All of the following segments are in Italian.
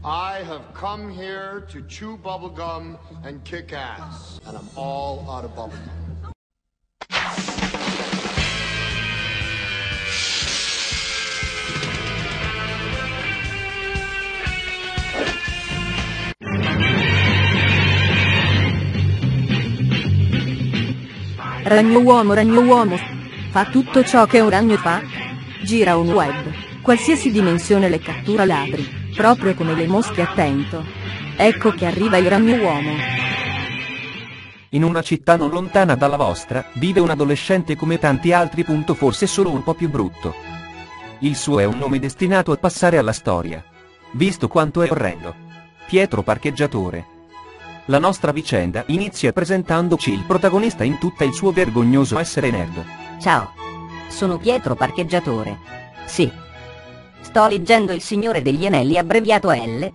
I have come here to chew bubblegum and kick ass, and I'm all out of bubblegum. Ragno uomo, fa tutto ciò che un ragno fa? Gira un web, qualsiasi dimensione le cattura ladri, proprio come le mosche attento. Ecco che arriva il ragno uomo. In una città non lontana dalla vostra, vive un adolescente come tanti altri, forse solo un po' più brutto. Il suo è un nome destinato a passare alla storia, visto quanto è orrendo. Pietro Parcheggiatore. La nostra vicenda inizia presentandoci il protagonista in tutta il suo vergognoso essere nerd. Ciao. Sono Pietro Parcheggiatore. Sì. Sto leggendo Il Signore degli Anelli abbreviato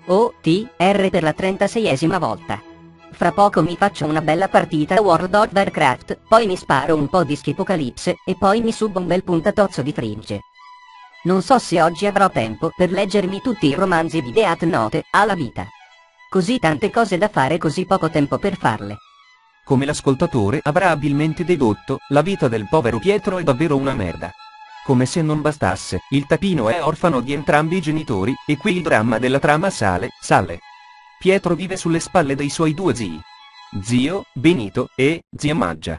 LOTR per la 36esima volta. Fra poco mi faccio una bella partita a World of Warcraft, poi mi sparo un po' di Schipocalipse e poi mi subo un bel puntatozzo di Fringe. Non so se oggi avrò tempo per leggermi tutti i romanzi di Death Note alla vita. Così tante cose da fare, così poco tempo per farle. Come l'ascoltatore avrà abilmente dedotto, la vita del povero Pietro è davvero una merda. Come se non bastasse, il tapino è orfano di entrambi i genitori, e qui il dramma della trama sale. Pietro vive sulle spalle dei suoi due zii. Zio Benito e zia Maggia.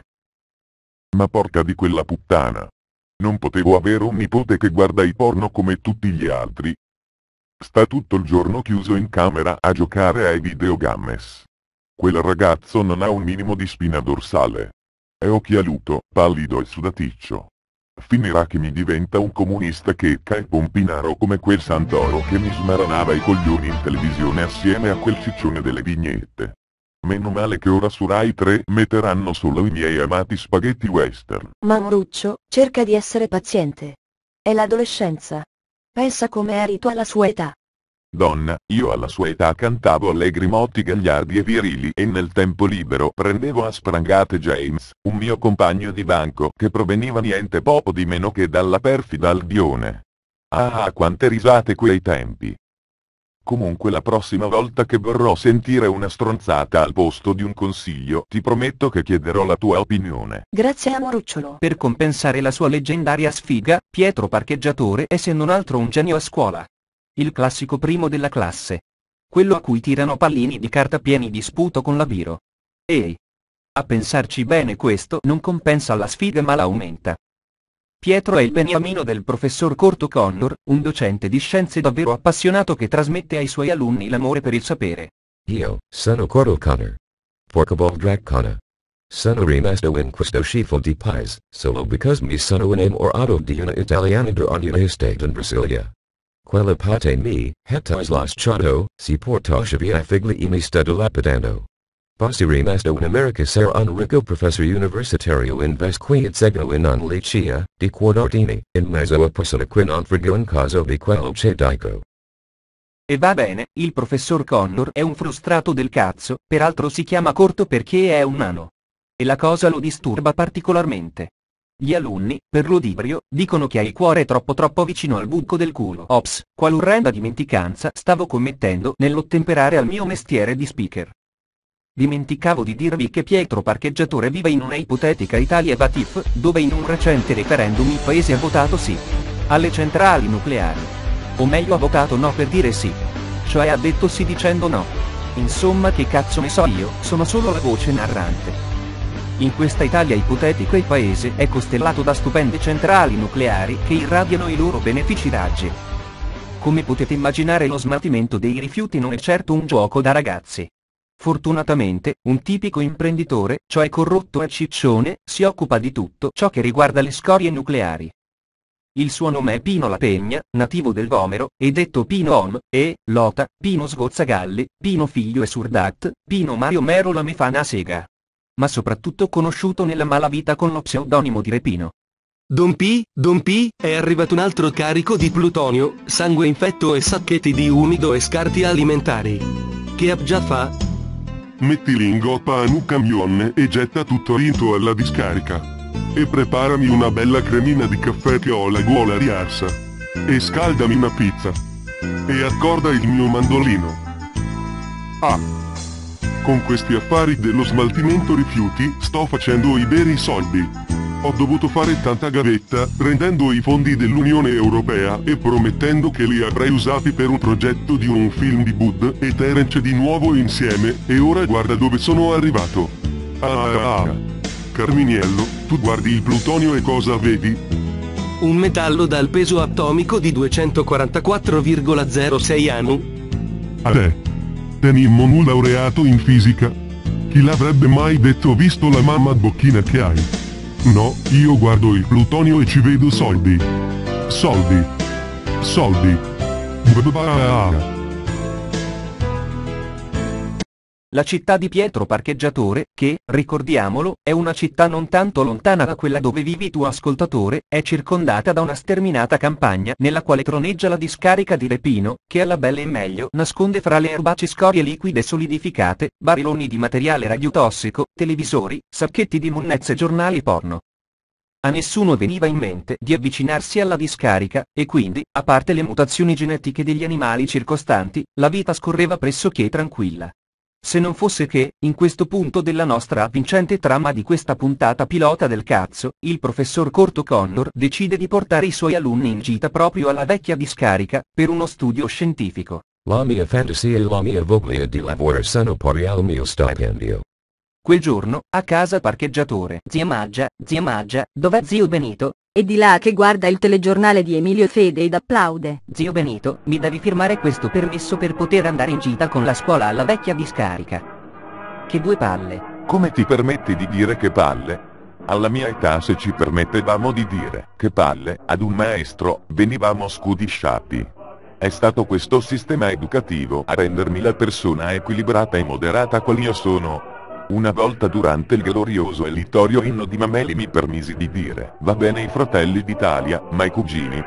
Ma porca di quella puttana. Non potevo avere un nipote che guarda i porno come tutti gli altri. Sta tutto il giorno chiuso in camera a giocare ai videogames. Quel ragazzo non ha un minimo di spina dorsale. È occhialuto, pallido e sudaticcio. Finirà che mi diventa un comunista checca e pompinaro come quel Santoro che mi smaranava i coglioni in televisione assieme a quel ciccione delle vignette. Meno male che ora su Rai 3 metteranno solo i miei amati spaghetti western. Mamoruccio, cerca di essere paziente. È l'adolescenza. Pensa come eri tu alla sua età. Donna, io alla sua età cantavo allegri motti gagliardi e virili e nel tempo libero prendevo a sprangate James, un mio compagno di banco che proveniva niente poco di meno che dalla perfida Albione. Ah, quante risate quei tempi! Comunque la prossima volta che vorrò sentire una stronzata al posto di un consiglio ti prometto che chiederò la tua opinione. Grazie amorucciolo. Per compensare la sua leggendaria sfiga, Pietro Parcheggiatore è se non altro un genio a scuola. Il classico primo della classe. Quello a cui tirano pallini di carta pieni di sputo con la biro. Ehi! A pensarci bene, questo non compensa la sfiga ma la aumenta. Pietro è il beniamino del professor Corto Connor, un docente di scienze davvero appassionato che trasmette ai suoi alunni l'amore per il sapere. Io sono Corto Connor. Porcaball Dracona. Sono rimasto in questo schifo di paese, solo because mi sono innamorato di una italiana di ogni estate in Brasilia. Quella parte mi ha lasciato, si portasce via figli e mi sta dilapidando. Poi rimasto in America sarà un ricco professor universitario in Vesquiazzegno in un licea, di Quadardini, in mezzo a persone qui non frigo in caso di quello che dico. E va bene, il professor Connor è un frustrato del cazzo, peraltro si chiama Corto perché è un nano. E la cosa lo disturba particolarmente. Gli alunni, per ludibrio, dicono che ha il cuore troppo vicino al buco del culo. Ops, quale orrenda dimenticanza stavo commettendo nell'ottemperare al mio mestiere di speaker. Dimenticavo di dirvi che Pietro Parcheggiatore vive in una ipotetica Italia Vatif, dove in un recente referendum il paese ha votato sì alle centrali nucleari. O meglio ha votato no per dire sì. Cioè ha detto sì dicendo no. Insomma, che cazzo ne so io, sono solo la voce narrante. In questa Italia ipotetica il paese è costellato da stupende centrali nucleari che irradiano i loro benefici raggi. Come potete immaginare, lo smaltimento dei rifiuti non è certo un gioco da ragazzi. Fortunatamente, un tipico imprenditore, cioè corrotto e ciccione, si occupa di tutto ciò che riguarda le scorie nucleari. Il suo nome è Pino La Pegna, nativo del Vomero, e detto Pino Om, e Lota, Pino Sgozzagalli, Pino Figlio e Surdat, Pino Mario Mero la Mefana Sega. Ma soprattutto conosciuto nella malavita con lo pseudonimo di Repino. Don P, è arrivato un altro carico di plutonio, sangue infetto e sacchetti di umido e scarti alimentari. Che app già fa? Metti l'ingoppa in un camion e getta tutto dentro alla discarica. E preparami una bella cremina di caffè che ho la gola riarsa. E scaldami una pizza. e accorda il mio mandolino. Ah. Con questi affari dello smaltimento rifiuti sto facendo i veri soldi. Ho dovuto fare tanta gavetta, prendendo i fondi dell'Unione Europea e promettendo che li avrei usati per un progetto di un film di Bud e Terence di nuovo insieme, e ora guarda dove sono arrivato. Carminiello, tu guardi il plutonio e cosa vedi? Un metallo dal peso atomico di 244,06 anu. Teni un laureato in fisica? Chi l'avrebbe mai detto visto la mamma bocchina che hai? No, io guardo il plutonio e ci vedo soldi. Soldi. Soldi. La città di Pietro Parcheggiatore, che, ricordiamolo, è una città non tanto lontana da quella dove vivi tu ascoltatore, è circondata da una sterminata campagna nella quale troneggia la discarica di Repino, che alla belle e meglio nasconde fra le erbacce scorie liquide solidificate, bariloni di materiale radiotossico, televisori, sacchetti di monnezze e giornali porno. A nessuno veniva in mente di avvicinarsi alla discarica, e quindi, a parte le mutazioni genetiche degli animali circostanti, la vita scorreva pressoché tranquilla. Se non fosse che, in questo punto della nostra avvincente trama di questa puntata pilota del cazzo, il professor Corto Condor decide di portare i suoi alunni in gita proprio alla vecchia discarica, per uno studio scientifico. La mia fantasia e la mia voglia di lavorare sono pari al mio stipendio. Quel giorno, a casa Parcheggiatore. Zia Maggia, dov'è zio Benito? E di là che guarda il telegiornale di Emilio Fede ed applaude. Zio Benito, mi devi firmare questo permesso per poter andare in gita con la scuola alla vecchia discarica. Che due palle. Come ti permetti di dire che palle? Alla mia età, se ci permettevamo di dire che palle ad un maestro, venivamo scudisciati. È stato questo sistema educativo a rendermi la persona equilibrata e moderata qual io sono. Una volta durante il glorioso e littorio inno di Mameli mi permisi di dire: va bene i fratelli d'Italia, ma i cugini?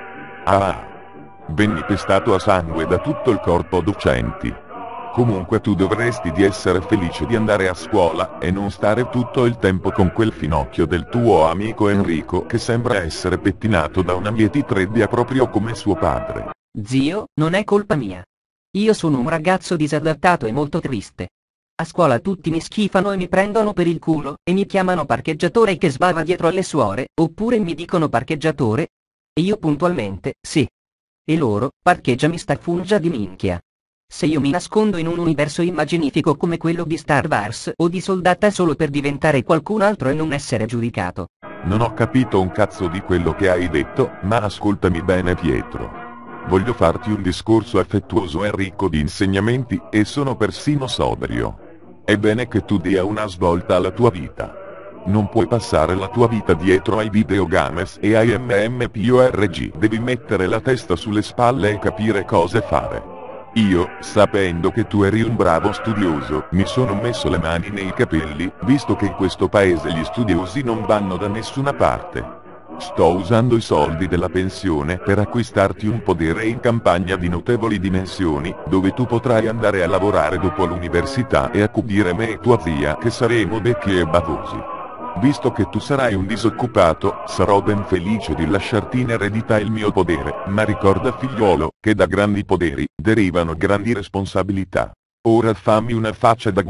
Venni pestato a sangue da tutto il corpo docenti. Comunque tu dovresti di essere felice di andare a scuola, e non stare tutto il tempo con quel finocchio del tuo amico Enrico che sembra essere pettinato da una mietitrebbia proprio come suo padre. Zio, non è colpa mia. Io sono un ragazzo disadattato e molto triste. A scuola tutti mi schifano e mi prendono per il culo, e mi chiamano parcheggiatore che sbava dietro alle suore, oppure mi dicono parcheggiatore. E io puntualmente, sì. E loro, parcheggiami sta fungia di minchia. Se io mi nascondo in un universo immaginifico come quello di Star Wars o di Soldata solo per diventare qualcun altro e non essere giudicato. Non ho capito un cazzo di quello che hai detto, ma ascoltami bene Pietro. Voglio farti un discorso affettuoso e ricco di insegnamenti, e sono persino sobrio. È bene che tu dia una svolta alla tua vita. Non puoi passare la tua vita dietro ai videogames e ai MMORPG. Devi mettere la testa sulle spalle e capire cosa fare. Io, sapendo che tu eri un bravo studioso, mi sono messo le mani nei capelli, visto che in questo paese gli studiosi non vanno da nessuna parte. Sto usando i soldi della pensione per acquistarti un podere in campagna di notevoli dimensioni, dove tu potrai andare a lavorare dopo l'università e accudire me e tua zia che saremo vecchi e bavosi. Visto che tu sarai un disoccupato, sarò ben felice di lasciarti in eredità il mio podere, ma ricorda figliolo, che da grandi poderi derivano grandi responsabilità. Ora fammi una faccia da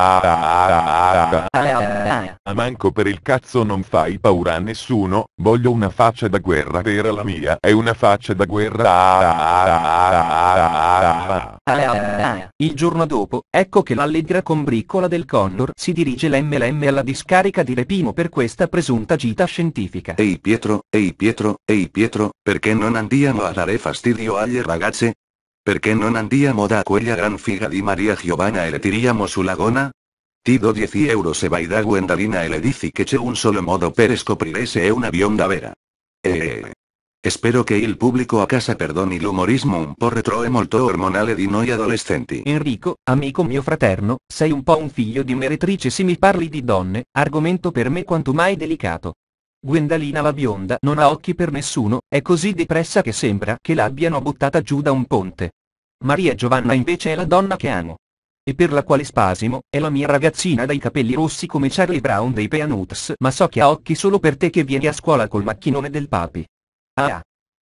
guerra. A manco per il cazzo non fai paura a nessuno, voglio una faccia da guerra vera, la mia è una faccia da guerra. Il giorno dopo, ecco che l'allegra combriccola del Condor si dirige l'MLM alla discarica di Repino per questa presunta gita scientifica. Ehi Pietro, perché non andiamo a dare fastidio alle ragazze? Perché non andiamo da quella gran figa di Maria Giovanna e le tiriamo sulla gona? Ti do 10 euro se vai da Gwendalina e le dici che c'è un solo modo per scoprire se è una bionda vera. Spero che il pubblico a casa perdoni l'umorismo un po' retro e molto ormonale di noi adolescenti. Enrico, amico mio fraterno, sei un po' un figlio di meretrice se mi parli di donne, argomento per me quanto mai delicato. Gwendalina la bionda non ha occhi per nessuno, è così depressa che sembra che l'abbiano buttata giù da un ponte. Maria Giovanna invece è la donna che amo. E per la quale spasimo, è la mia ragazzina dai capelli rossi come Charlie Brown dei Peanuts, ma so che ha occhi solo per te che vieni a scuola col macchinone del papi.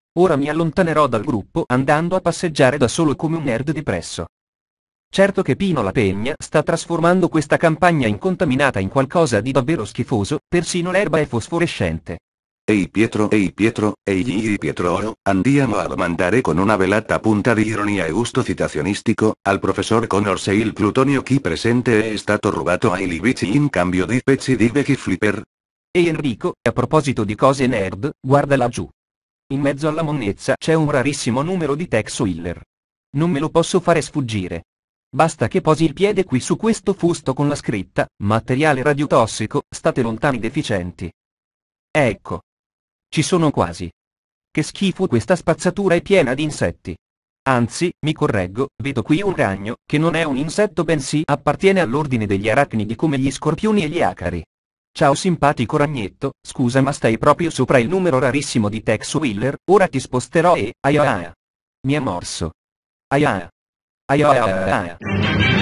Ora mi allontanerò dal gruppo andando a passeggiare da solo come un nerd depresso. Certo che Pino La Pegna sta trasformando questa campagna incontaminata in qualcosa di davvero schifoso, persino l'erba è fosforescente. Ehi Pietro, ehi Pietro, andiamo a domandare con una velata punta di ironia e gusto citazionistico, al professor Connor se il plutonio qui presente è stato rubato ai libici in cambio di pezzi di vecchi flipper. Ehi Enrico, a proposito di cose nerd, guarda laggiù. In mezzo alla monnezza c'è un rarissimo numero di Tex Willer. Non me lo posso fare sfuggire. Basta che posi il piede qui su questo fusto con la scritta, materiale radiotossico, state lontani deficienti. Ecco. Ci sono quasi. Che schifo, questa spazzatura è piena di insetti. Anzi, mi correggo, vedo qui un ragno, che non è un insetto bensì appartiene all'ordine degli arachnidi come gli scorpioni e gli acari. Ciao simpatico ragnetto, scusa ma stai proprio sopra il numero rarissimo di Tex Willer, ora ti sposterò e... aia. Mi ha morso. Aia. Aia.